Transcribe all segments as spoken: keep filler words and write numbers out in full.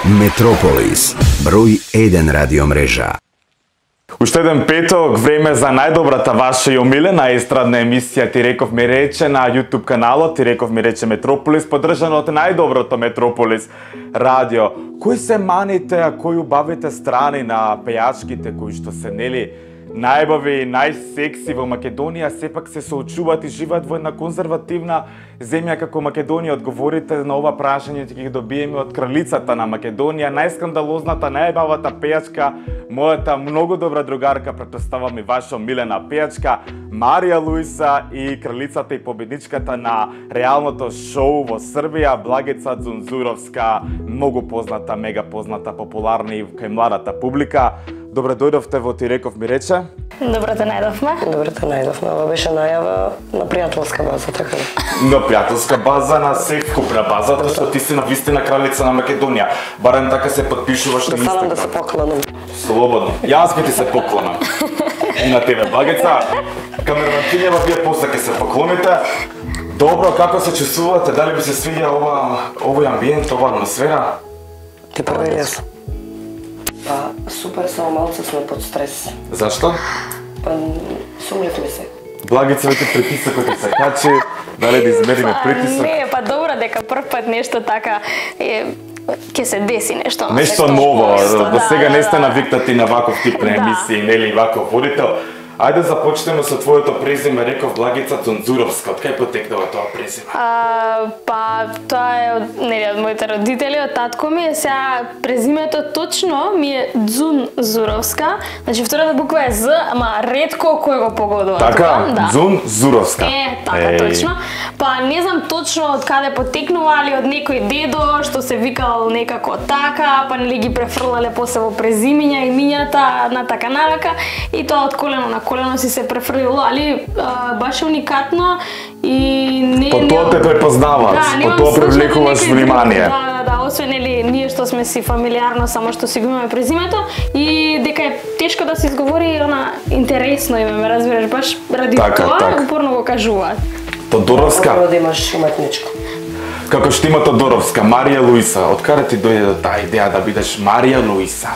Метрополис, број еден радиомрежа. Уште еден петок, време за најдобрата ваша и омилена естрадна емисија Ти реков ми рече на YouTube каналот Ти реков ми рече Метрополис, поддржано од најдоброто Метрополис радио. Кои се маните, а кои убавите страни на пејачките кои што се нели најбави и најсекси во Македонија, сепак се соочуваат и живеат во една конзервативна земја како Македонија? Одговорите на ова прашање ќе ги добиеме од кралицата на Македонија, најскандалозната, најбавата пејачка, мојата многу добра другарка, претпоставам и ваша милена пејачка, Марија Луиса, и кралицата и победничката на реалното шоу во Србија, Благица Дзунзуровска, многу позната, мега позната, популарна и кај младата публика. Добре дојдовте во Ти реков ми рече. Добре те најдовме. Добре те најдовме. Ова беше најава на пријателска база, така ли? На пријателска база, на секупна база, тоа што ти си на вистина кралица на Македонија. Барем така се потпишуваш на Инстаграм. Да се поклонам. Слободно. Јас би ти се поклонам. И на тебе, Благица. Камераманкињава, вие после ќе се поклоните. Добро, како се чувствувате? Дали би се свиѓа ова овој амбиент, ова атмосфера? Ти први или јас? Па, супер, само малце сме под стрес. Зашто? Па, сумњав ми се. Благица веќе притисокот ти се качи, дали да измериме притисок? Не, па добро дека прв пат нешто така е ќе се деси нешто. Нешто ново, до сега не сте навикнати на ваков тип на емисии, нели ваков водител. Ајде започнеме со твоето презиме, реков Благица Дзунзуровска. Од кај потекнува тоа презиме? А, па тоа е од нели од моите родители, од татко ми. Сега презимето точно ми е Дзунзуровска. Значи втората буква е З, ама ретко кој го погодува. Така, да. Дзунзуровска. Е, така точно. Па не знам точно од каде потекнува, али од некој дедо што се викал некако така, па нели ги префрлале после во презимиња и имињата на така навака и тоа од колено на колено си се префрлило, али а, баш уникатно и не... По тоа те препознаваат, да, по тоа привлекуваш внимание. Да, да, освен нели ние што сме си фамилиарно, само што си го имаме презимето и дека е тешко да се изговори она интересно име, ме разбираш, баш ради така, тоа така. упорно го кажуваат. Тодоровска. Добро да имаш уметничко. Како што има Тодоровска, Марија Луиса, од каде ти дојде таа идеја да бидеш Марија Луиса?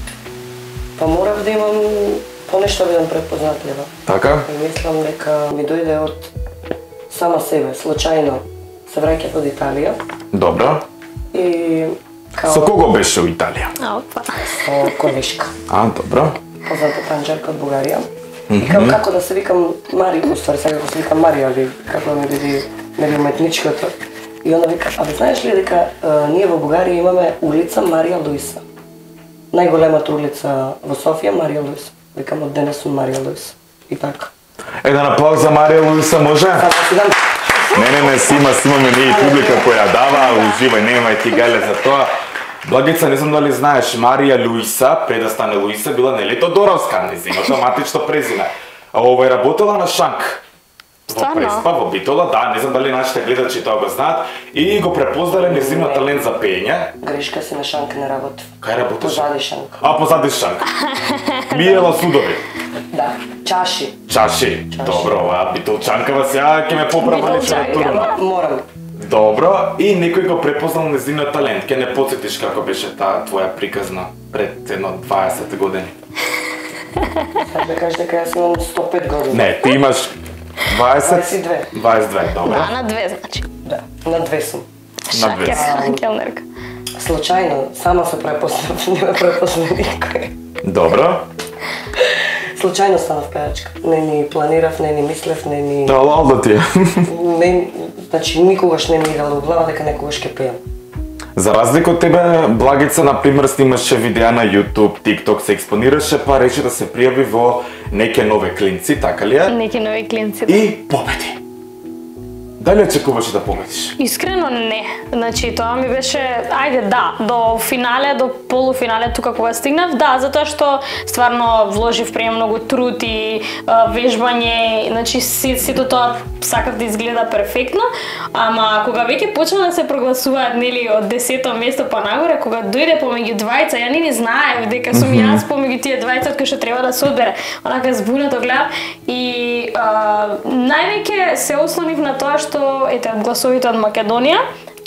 Па морав да имам понешто бидам препознатлива. Така? И мислам дека ми дојде од сама себе, случајно се враќав од Италија. Добро. И као... Со кого беше во Италија? А, опа. Со колешка. А, добро. Позната танџерка од Бугарија. И као како да се викам Мари, уствари сега како се викам Марија, али како ми биде нели уметничкото. И она вика, абе знаеш ли дека а, ние во Бугарија имаме улица Марија Луиса. Најголемата улица во Софија Марија Луиса. Викам од денес сум Марија Луиса. И така. Еден аплауз за Марија Луиса, може? Не, не, не, си има, си имаме ние публика која дава, уживај, немај ти гале за тоа. Благица, не знам дали знаеш, Марија Луиса, пред да стане Луиса, била нели Тодоровска, незиното матично презиме. А ова е работела на Шанк. Во Преспа, во Битола, да, не знам дали нашите гледачи тоа го знаат, и го препознале незиниот талент за пеење. Грешка си, на Шанк не работи. Кај работиш? Позади Шанк. А, позади Шанк. Миела Судови. Да, чаши. Чаши. Добро, а битолчанкава сега ќе ме поправа литературно. Морам. Добро, и некој го препознал незиниот талент. Ке не потсетиш како беше таа твоја приказна пред едно дваесет години? Саш да кажеш дека јас имам сто пет години. Не, ти имаш дваесет... дваесет и две. дваесет и две, добро. Да, на две значи. Да, на две сум. На две. Шакер, келнерка. Случајно, сама се препознав, не ме препозна никој. Добро. Случајно станав пејачка. Не ни планирав, не ни мислев, не ни... Да, лалда ти е. Не, значи, никогаш не ми идало у глава дека некогаш ќе пеам. За разлика од тебе, Благица, например, снимаше видеа на YouTube, TikTok, се експонираше, па рече да се пријави во неке нови клинци, така ли е? Неки нови клинци. И победи. Дали очекуваше да победиш? Искрено не. Значи тоа ми беше, ајде да, до финале, до полуфинале тука кога стигнав, да, затоа што стварно вложив премногу труд и а, вежбање, значи сето тоа сакав да изгледа перфектно, ама кога веќе почна да се прогласуваат нели од десето место па нагоре, кога дојде помеѓу двајца, ја не ни знаев дека сум јас помеѓу тие двајца кои што треба да се одбере. Онака збунато гледав и а, највеќе се ослонив на тоа што ете од гласовите од Македонија,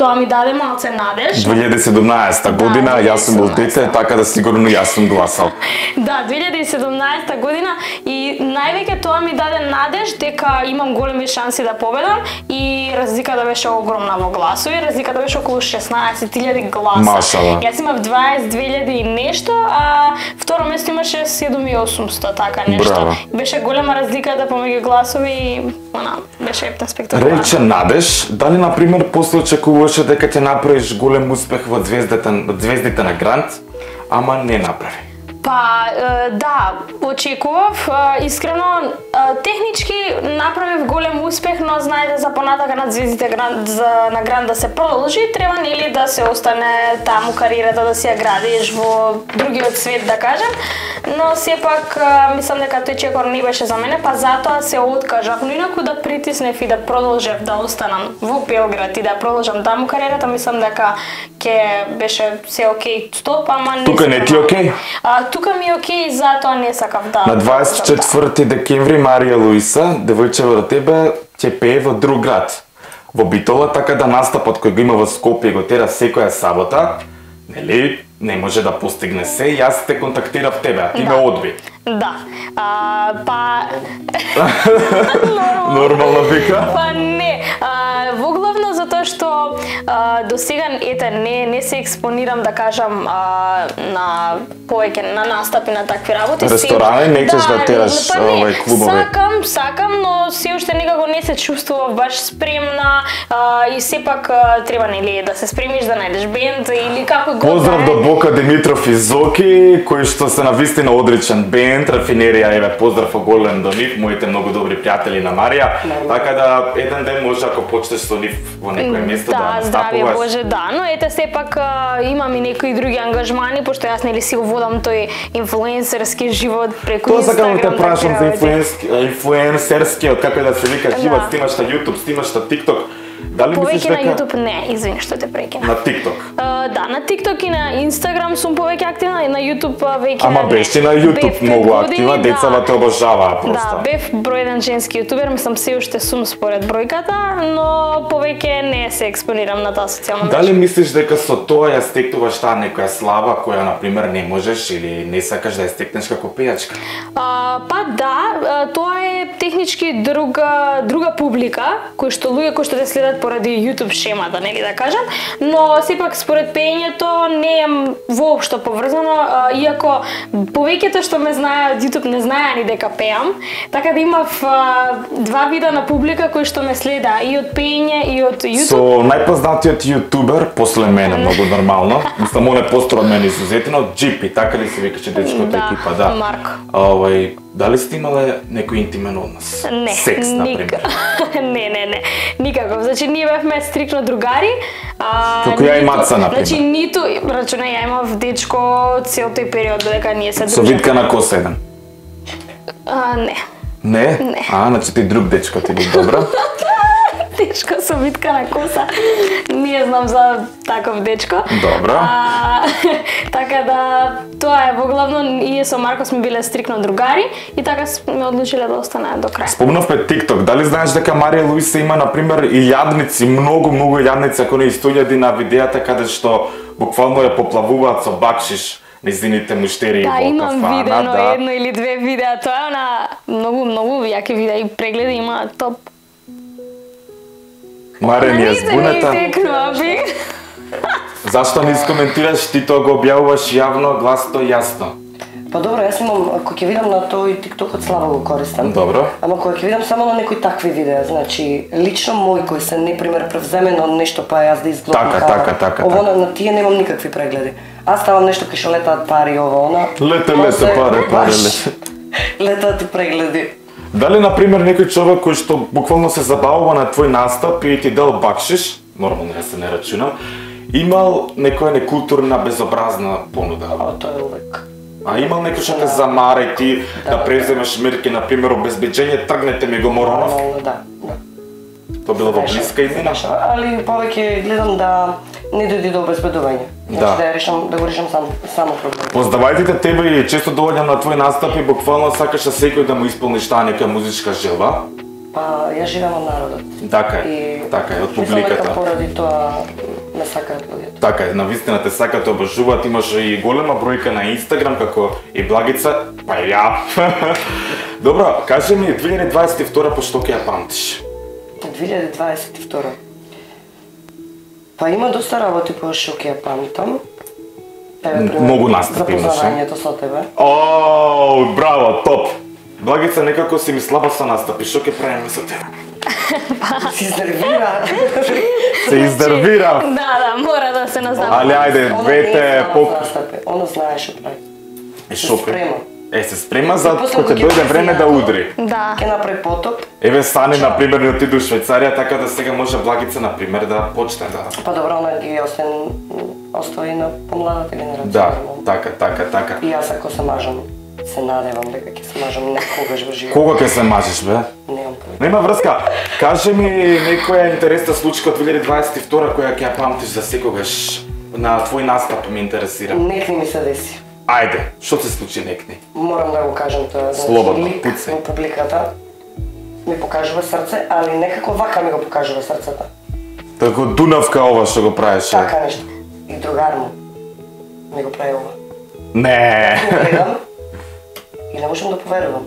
тоа ми даде малце надеж. две илјади и седумнаесета година, јас сум бил дете, така да сигурно јас сум гласал. Да, две илјади и седумнаесета година и највеќе тоа ми даде надеж дека имам големи шанси да победам и разликата беше огромна во гласови, разликата беше околу шеснаесет илјади гласа. Машала. Јас имав дваесет две илјади и нешто, а второ место имаше седум и осумсто, така нешто. Браво. Беше голема разликата помеѓу гласови и она беше ептен спектакуларен. Рече надеж, дали на пример после очекуваше дека ќе направиш голем успех во звездите, звездите на Грант, ама не направи? Па, е, да, очекував, е, искрено, е, технички направив голем успех, но знаете за понатака на звездите Грант, за, на Грант да се продолжи, треба нели да се остане таму кариерата, да си ја градиш во другиот свет, да кажем, но сепак е, мислам дека тој чекор не беше за мене, па затоа се откажав, но инаку да притиснев и да продолжев да останам во Белград и да продолжам таму кариерата, мислам дека ќе беше се окей, стоп, ама не. Тука не ти окей? А, тука ми е окей, затоа не сакав да... На дваесет и четврти декември Марија Луиса, девојчева до тебе, ќе пее во друг град. Во Битола, така да настапот кој го има во Скопје го тера секоја сабота, нели, не може да постигне се, јас те контактирав тебе, а ти Да. ме одби. Да. А, па... Нормално вика? Па не. А, во главно затоа што а, до сега ете не не се експонирам да кажам а, на повеќе на настапи на такви работи. Ресторани не ćeš да тераш, па не, овај, клубови. Сакам, сакам, но се уште некако не се чувствував баш спремна а, и сепак а, треба нели да се спремиш да најдеш бенд или како го. Поздрав до Бока Димитров и Зоки, кои што се навистина одричен бенд, Рафинерија, еве поздрав оголен до нив, моите многу добри пријатели на Марија. Така да еден ден може ако почнеш со нив во некое место да, Да, да здравје настапуваш. Боже, да, но ете сепак а, имам и некои други ангажмани, пошто јас нели си го водам тој инфлуенсерски живот преку Тоа Инстаграм. сакам да те прашам за такви работи. инфлуенски- инфлуенсерскиот, како е да се вика живот, Да. снимаш на YouTube, снимаш на TikTok. Дали мислиш Повеќе на дека YouTube не, извини што те прекинав. на TikTok? А, да, на TikTok и на Instagram сум повеќе активна и на YouTube а, веќе Ама не. беше на Бев YouTube пет многу години, активна, да. децата те обожаваа просто. Да, бев број еден женски јутубер, мислам се уште сум според бројката, но повеќе не се експонирам на таа социјална мрежа. Дали мислиш дека со тоа ја стекнуваш таа некоја слава која на пример не можеш или не сакаш да ја стекнеш како пејачка? А, па да, а, тоа е технички друга друга публика, кои што луѓе кои што те следат поради YouTube шемата, нели да кажам, но сепак според пеењето не е воопшто поврзано, а, иако повеќето што ме знаеат од YouTube не знаеа ни дека пеам, така да имав а, два вида на публика кои што ме следа и од пеење и од YouTube. Со најпознатиот јутубер после мене многу нормално, мислам он е постар од мене изузетно, Джипи, така ли се викаше дечкото Да, екипа, да. Марко. Овај, дали сте имале некој интимен однос? Не, Секс, например. ник- не, не, не, никаков. Значи, ние бевме стрикно другари. А, Како ја и ниту- Маца, например. Значи, ниту, рачунај, ја имав дечко цел тој период додека ние се Со дружевме. Витка на коса еден? А, не. Не? Не. А, значи ти друг дечко ти би добра. Дечко со витка на коса. Не знам за таков дечко. Добро. А, така да, тоа е во главно, ние со Марко сме биле стрикно другари и така сме одлучиле да останеме до крај. Спомнавме TikTok. Дали знаеш дека Марија Луиса има на пример и јадници, многу многу јадници, ако не и стотини на видеата каде што буквално ја поплавуваат со бакшиш незините муштери Да, во имам кафана, видено да. едно или две видеа, тоа е на многу, многу јаки видеа и прегледи има топ. Маре ми е збунета. Текнува би. Зашто не искоментираш, ти тоа го објавуваш јавно, гласно, јасно? Па добро, јас имам, ако ќе видам на тој TikTok-от слабо го користам. Добро. Ама кога ќе видам само на некои такви видеа, значи лично мој кој се не пример превземено нешто па јас да изгледам. Така, така, така, Ово така. на, на тие немам никакви прегледи. Аз ставам нешто кај што летаат пари, ово, она. Лете, После, лете, пари, пари, баш, лете. Летаат и прегледи. Дали, например, некој човек кој што буквално се забавува на твој настап и ти дал бакшиш, нормално ја се не рачунам, имал некоја некултурна, безобразна понуда? А тоа е увек. А имал некој што те замара и ти да преземеш мерки, например, обезбеđење, тргнете ми го Моронов? Нормално, да, да. Тоа било во блиска имена? Али повеќе гледам да не дојде до обезбедување. Да. Значи да ја решам, да го решам сам, само проблем. Поздравајте тебе и често доаѓам на твој настап и буквално сакаш секој да му исполниш таа нека музичка желба. Па ја живеам од народот. Така е, И така е, од мислам дека публиката. поради тоа ме сакаат луѓето. Така е, навистина те сакаат, обожуваат, имаш и голема бројка на Инстаграм, како и Благица, па и ја. Добро, кажи ми, две илјади дваесет и втора по што ќе ја памтиш? две илјади дваесет и втора. Па има доста работи по што ќе ја памтам. Еве, Многу настапи имаше. Запознавањето со тебе. О, браво, топ! Благица, некако си ми слаба со настапи, што ќе правиме со тебе? Се изнервира. Се изнервира. Да, да, мора да се назнава. Али ајде, двете по... Оно знае што прави. Е, Се шо спрема. Е, се спрема за После кога кога ќе дојде време да удри. Да. Ќе направи потоп. Еве стани, например, да отиде у Швајцарија, така да сега може Благица, например, да почне да... Па добро, она ги остен остави на помладата генерација. Да, така, така, така. И јас ако се мажам, се надевам дека ќе се мажам некогаш во живот. Кога ќе се мажиш, бе? Немам појма. Нема врска. Кажи ми некоја интересна случка од две илјади дваесет и втора која ќе ја памтиш за секогаш. На твој настап ме интересира. Некни ми се деси. Ајде, што се случи некни? Морам да го кажам тоа. Слободно, лик пуцај. во публиката ми покажува срце, али некако вака ми го покажува срцето. Тако Дунавка ова што го правеше. Така нешто. И другар му ми го прави ова. Не. Го гледам и не можам да поверувам.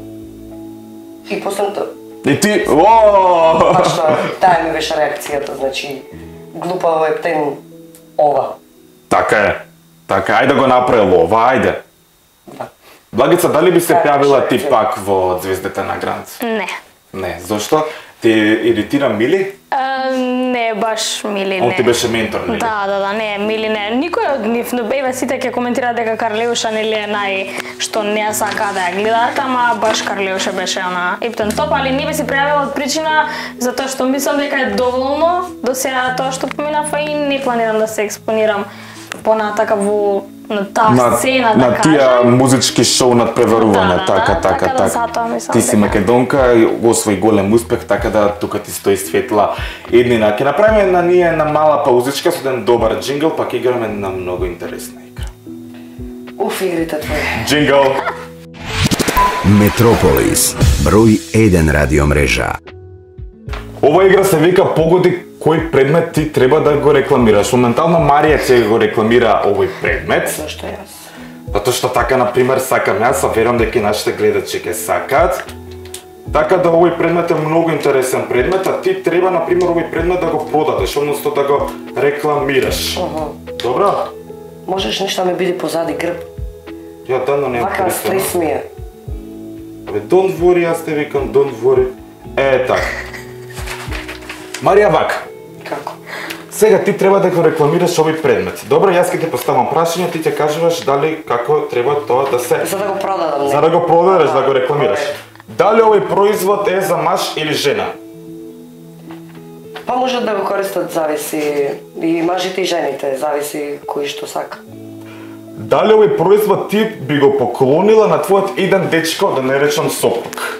И после тоа, И ти, о! баш тоа, таа ми беше реакцијата, значи глупаво е птен ова. Така е. Така, ајде го направило ова, ајде. Да. Благица, дали би се Така, пјавила ти ще- пак во Звездите на Грант? Не. Не, зошто? Ти иритира Мили? А, не баш Мили, Он не. ти беше ментор, нели? Да, да, да, не, Мили не. Никој од нив, но бејве сите ќе коментираат дека Карлеуша нели е нај што не ја сака да ја гледаат, ама баш Карлеуша беше она ептен топ, али не би се пријавила од причина затоа што мислам дека е доволно до сега тоа што поминав и не планирам да се експонирам понатака во на таа на, сцена, да на тие кажам. музички шоу над преварување, Да, да, така, да, така, така да така. затоа мислам Ти си дека- македонка и освои голем успех, така да тука ти стои светла еднина. Ќе направиме на ние една мала паузичка со еден добар джингл, па ќе играме на многу интересна игра. Уф, игрите твои. Джингл. Метрополис, број еден радиомрежа. Ова игра се вика погоди кој предмет ти треба да го рекламираш. Моментално Марија ќе го рекламира овој предмет. Зашто јас? Затоа што така, например, сакам јас, а верувам дека и нашите гледачи ќе сакаат. Така да овој предмет е многу интересен предмет, а ти треба, например, овој предмет да го продадеш, односно да го рекламираш. Добро? Можеш нешто да ме биде позади грб. Ја дано немам Вака стрес ми е. Абе, don't worry, јас те викам, don't worry. Е, така. Марија, вака. Како? Сега ти треба да го рекламираш овој предмет. Добро, јас ќе ти поставам прашање, ти ќе кажуваш дали како треба тоа да се... За да го продадам, не? За да го продадеш, да го Ага, рекламираш. добре. Дали овој производ е за маж или жена? Па можат да го користат, зависи и мажите и жените, зависи кој што сака. Дали овој производ ти би го поклонила на твојот еден дечко, да не речам сопруг?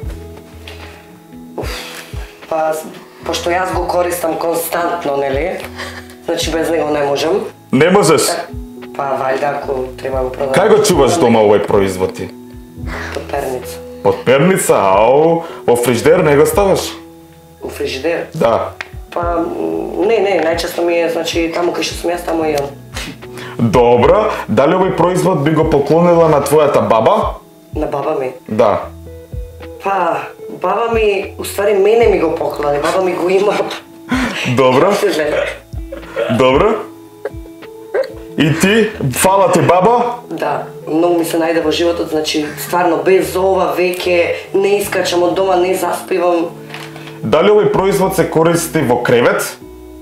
Па, пошто јас го користам константно, нели? Значи без него не можам. Не можеш. Па, вајда, ако треба го продам. Кај го чуваш дома овој производ ти? Под перница. Под перница, ау, во фриждер не го ставаш? У фрижидер. Да. Па, м, не, не, најчесто ми е, значи, таму кај што сум јас, таму и јам. Добро, дали овој производ би го поклонила на твојата баба? На баба ми. Да. Па, баба ми, уствари, мене ми го поклони, баба ми го има. Добро, Се гледа. добро. И ти, фала ти баба? Да, многу ми се најде во животот, значи, стварно, без ова веќе не искачам од дома, не заспивам. Дали овој производ се користи во кревет?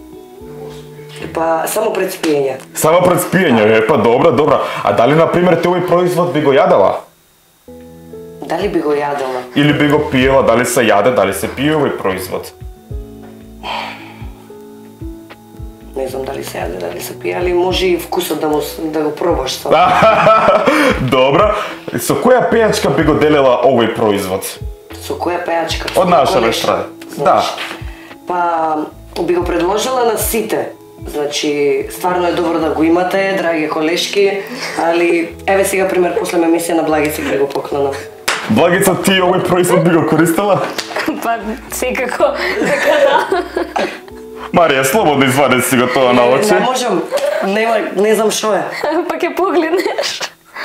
Па, само пред спиење. Само пред спиење, е, па добро, добро. А дали, например, ти овој производ би го јадела? Дали би го јадела? Или би го пиела, дали се јаде, дали се пие овој производ? Не знам дали се јаде, дали се пие, али може и вкусот да, му, да го пробаш сам. Добро. Со која пејачка би го делела овој производ? Со која пејачка? Од наша Кој вештрада. нешто? Да. Па, би го предложила на сите. Значи, стварно е добро да го имате, драги колешки, али еве сега пример после емисија на Благица ќе го поклонам. Благица, ти овој производ би го користела? Па секако дека да. Марија, слободно извади си го тоа на очи. Не можам, нема, не знам што е. Па ќе погледнеш.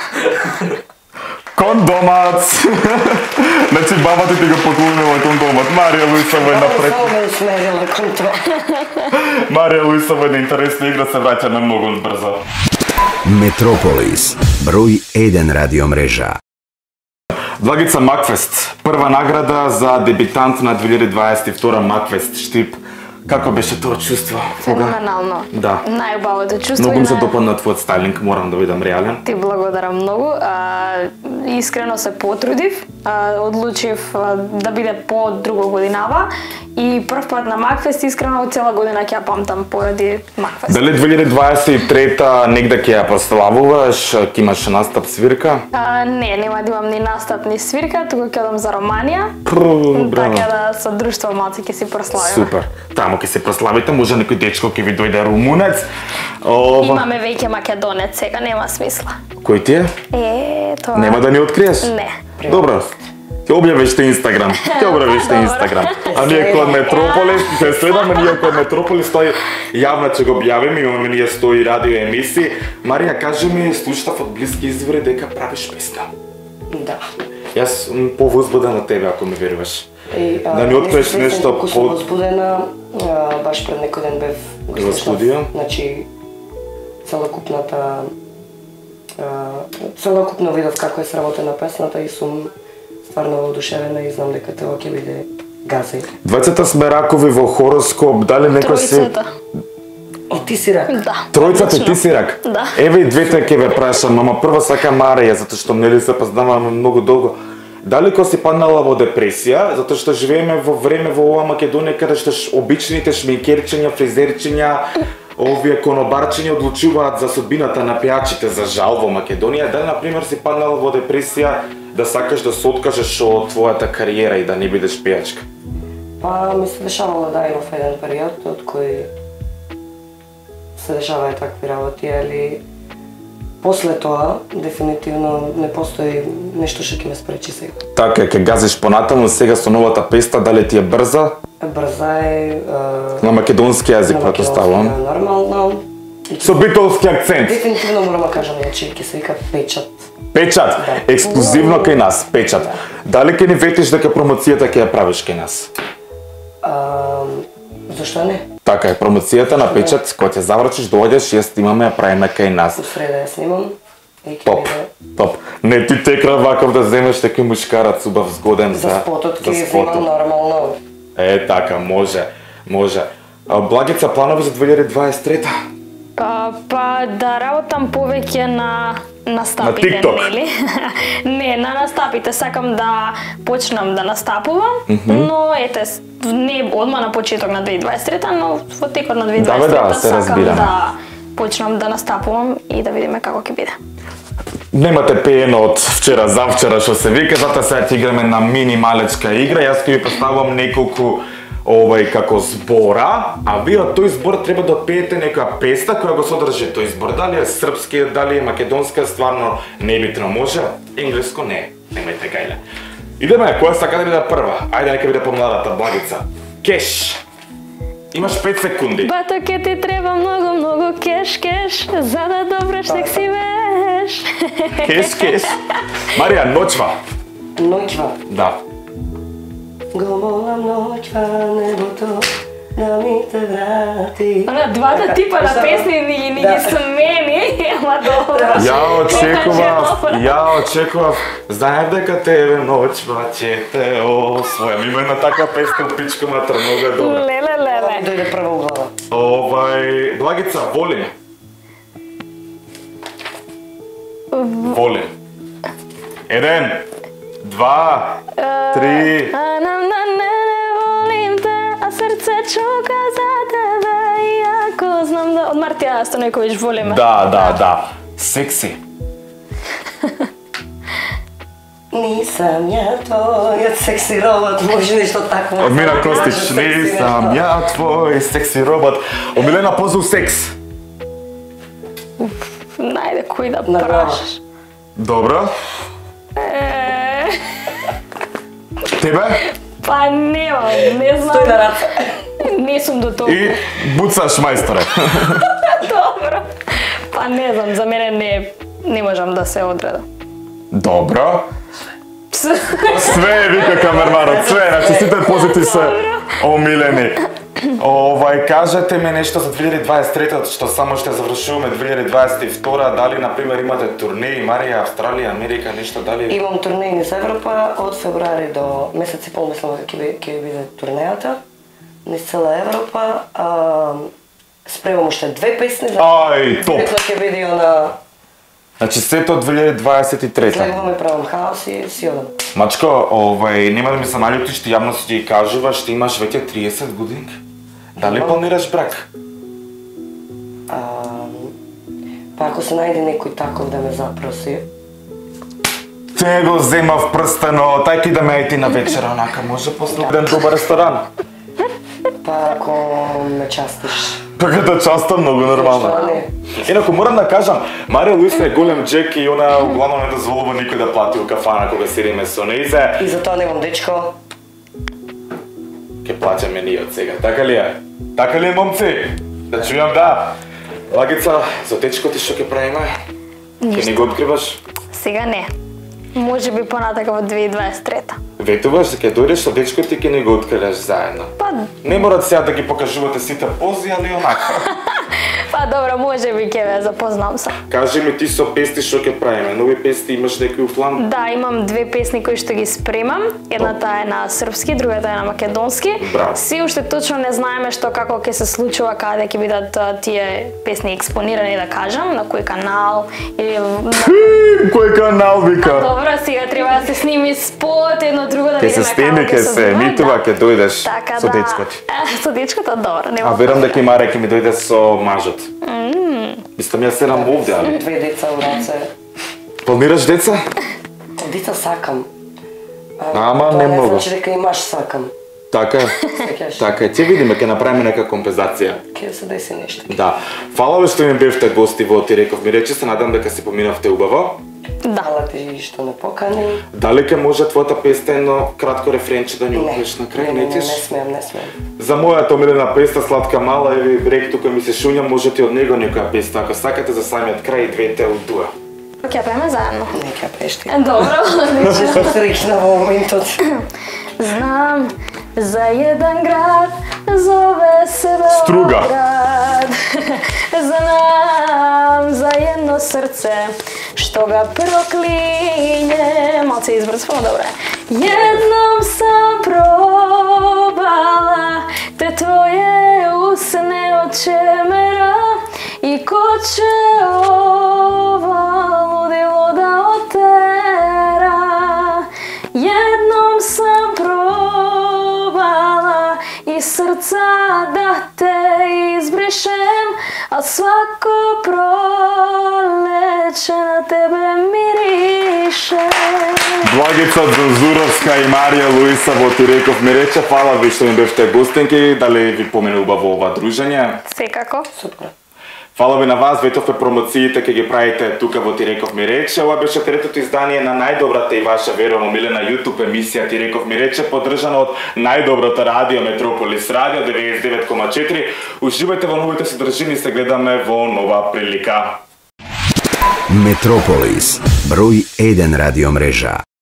Кондомат! Значи бабата ти го поклонила кондомат. Марија Луисова е напред. Само ме усмерила кон тоа. Марија Луисова е интересна игра, се враќа на многу брзо. Метрополис, број еден радиомрежа. Благица Макфест, прва награда за дебитант на две илјади дваесет и втора Макфест Штип. Како беше тоа чувство? Феноменално. Да. Најубавото чувство. Многу ми се допадна твојот стайлинг, морам да видам реален. Ти благодарам многу. А, искрено се потрудив. А, одлучив а, да биде по друга годинава. И прв пат на Макфест, искрено цела година ќе ја памтам поради Макфест. Дали две илјади дваесет и трета негде ќе ја прославуваш, ќе имаш настап свирка? А, не, нема да имам ни настап ни свирка, туку ќе одам за Романија. Пру, браво. Така да со друштво малце ќе си прославиме. Супер. Тамо ќе се прославите, може некој дечко ќе ви дојде румунец. Ова... Имаме веќе македонец, сега нема смисла. Кој ти е? Е, тоа... Нема да ни откриеш? Не. Добро. Ќе објавиш те Инстаграм. Ќе објавиш те Инстаграм. А ние код Метрополис, ќе следаме ние код Метрополис, тој јавно ќе го објавиме, имаме ние сто радио емисии. Марија, кажи ми, слушав од блиски извори дека правиш песна. Да. Јас сум повозбуден од тебе, ако ми веруваш. И, а, Да ни откриеш нешто по... Сум возбудена, а, баш пред некој ден бев го во студио. Значи, целокупната... А, целокупно видов како е сработена песната и сум стварно воодушевена и знам дека тоа ќе биде гази. Двајцата сме ракови во хороскоп, дали некој си... Тројцата. И ти си рак? Да. Тројцата ти си рак? Да. Еве и двете ќе ве прашам, ама прво сака Марија, затоа што нели се познаваме многу долго. Дали кога си паднала во депресија, затоа што живееме во време во ова Македонија каде што обичните шминкерчиња, фризерчиња, овие конобарчиња одлучуваат за судбината на пејачите за жал во Македонија, дали на пример си паднала во депресија да сакаш да се откажеш од твојата кариера и да не бидеш пејачка? Па ми се дешавало да имав еден период од кој се дешаваа такви работи, али после тоа дефинитивно не постои нешто што ќе ме спречи сега. Така, ќе газиш понатаму сега со новата песна, дали ти е брза? Брза е... На македонски јазик, претпоставувам. Нормално. Со битолски акцент. Дефинитивно морам да кажам, значи ќе се вика печат. Печат, Да. ексклузивно кај нас, печат. Да. Дали ќе ни ветиш дека промоцијата ќе ја правиш кај нас? А, зашто не? Така е, промоцијата на печат, кога ќе завршиш, доаѓаш, ја снимаме, ја правиме кај нас. Во среда ја снимам. И ќе Топ, биде... топ. Не ти текра ваков да земеш таки мушкарац убав, згоден за, За спотот за ќе спотот. снимам нормално. Е, така, може, може. А Благица, планови за две илјади дваесет и трета? Па, па да работам повеќе на настапите, На TikTok? нели? Не, на настапите сакам да почнам да настапувам, mm -hmm. но ете, с- не одма на почеток на две илјади дваесет и трета, но во текот на две илјади Да, дваесет и трета бе, да, се сакам разбираме. да почнам да настапувам и да видиме како ќе биде. Немате пеено од вчера завчера што се вика, затоа сега ќе играме на мини малечка игра. Јас ќе ви представам неколку овај како збора, а вие од тој збор треба да пеете некоја песна која го содржи тој збор. Дали е српски, дали е македонска, стварно не битно, може. Енглеско не, немајте гајле. Идеме, која сака да биде прва? Ајде, нека биде помладата Благица. Кеш. Имаш пет секунди. Бато ке ти треба многу, многу кеш, кеш, за да добреш нек си веш. Кеш, кеш. Марија, ночва. Ноќва. Да. Го молам ноќва небото да ми те врати. Она двата Така, типа на само- песни ни, ни Да. ги смени, ама добро. Ја очекував, Добро. ја очекував, знаев дека тебе ночва ќе те освојам. Има една таква песна у пичка матер, многу е добра. Леле, Ова ми леле. дојде прва у глава. Овај, Благица, волим. Волим. Еден, два, три. А нам на не, не волим те, а срце чука за тебе, иако знам да... Од Мартија Стојковиќ волиме. Да, да, да. Секси. Нисам ја твојот секси робот, може нешто такво. Од Мира Костич, Секси не нешто. сам ја твој секси робот. Омилена позу секс. Најде кој да На глава. прашаш. Добро. Е, Тебе? Па нема, не знам. Стој на раца. Не сум до толку. И буцаш мајсторе. Добро. Па не знам, за мене не не можам да се одредам. Добро. Све вика камерманот, све, значи сите позити се омилени. Овај, кажете ми нешто за две илјади дваесет и трета, што само ще завршуваме две илјади дваесет и втора, дали, например, имате турнеи, Марија, Австралија, Америка, нешто, дали? Имам турнеи низ Европа, од февруари до месец и пол, мислам дека ќе ќе биде турнејата, низ цела Европа. А, спремам уште две песни, Ај, топ! Директно ќе биде на... Значи, сето две илјади дваесет и трета. Слегуваме, правам хаос и си одам. Мачко, овај, нема да ми се налјути, што јавно си ти кажува, што имаш веќе триесет годинки. Дали планираш брак? А, па ако се најде некој таков да ме запроси, Те го зема в прстено, тајки да ме ајти на вечера, онака може после еден добар ресторан. па ако ме частиш. Така да частам многу нормално. Што не? Инаку морам да кажам, Марија Луиса е голем джек и она углавно не дозволува никој да плати у кафана кога седиме со нејзе. И затоа немам дечко. Ке плаќаме ние од сега, така ли е? Така ли е, момци? Да чујам, да. Лагица, за дечко ти што ќе правиме? Ке не го откриваш? Сега не. Може би понатака во две илјади дваесет и трета. Ветуваш, ќе дојдеш со дечко ти ке не го откриеш заедно. Па, Не морат сега да ги покажувате сите пози, али онака. па добро, може би ќе ве запознам се. Кажи ми ти со песни што ќе правиме? Нови песни имаш некој план? Да, имам две песни кои што ги спремам. Едната е на српски, другата е на македонски. Браво. Си уште точно не знаеме што како ќе се случува, каде ќе бидат а, тие песни експонирани, да кажам, на кој канал или на... Кој канал вика? Добро, сега треба да се сними спот, едно друго да Ке се видиме сними, како ке ќе се звучи, емитува, да. ке дојдеш Така со да. дечко ти. Е, со дечкото, добро, нема. А верам дека и Маре ќе ми дојде со мажот. Мислам, јас седам овде, али. Две деца у раце. Планираш деца? Деца сакам. Ама тоа не многу. Значи дека имаш сакам. Така е. Сеќаш? Така е. Ќе видиме, ќе направиме нека компензација. Ќе се деси нешто. Да. Фала ви што ми бевте гости во Ти реков ми рече, се надам дека си поминавте убаво. Да. Фала ти што ме покани. Дали ке може твојата песна едно кратко рефренче да ни упнеш на крај, не, не, не, не нетиш? смеам, не смеам. За мојата омилена песна Сладка мала, еви рек тука ми се шуња, можете од него некоја песна, ако сакате за самиот крај двете од дуа. Ќе правиме заедно. Нека пешти. Добро, Че сум среќна во моментот. Знам за еден град, зове се Струга. Белград. Знам за едно срце, што ga проклине. Малце избрзвам, добре. Jednom sam probala te tvoje usne od čemera i ko će ova ludilo da otera. Jednom sam probala iz srca da te izbrišem, a svako proleće na tebe miriše. Благица Дзунзуровска и Марија Луиса во Ти реков ми рече, фала ви што ми бевте гостинки, дали ви помине убаво ова дружење. Секако. Супер. Фала ви на вас, ветове промоциите ќе ги правите тука во Ти реков ми рече. Ова беше третото издание на најдобрата и ваша верувам омилена YouTube емисија Ти реков ми рече, поддржана од најдоброто радио Метрополис Радио деветдесет и девет кома четири. Уживајте во новите содржини и се гледаме во нова прилика. Метрополис, број еден радиомрежа.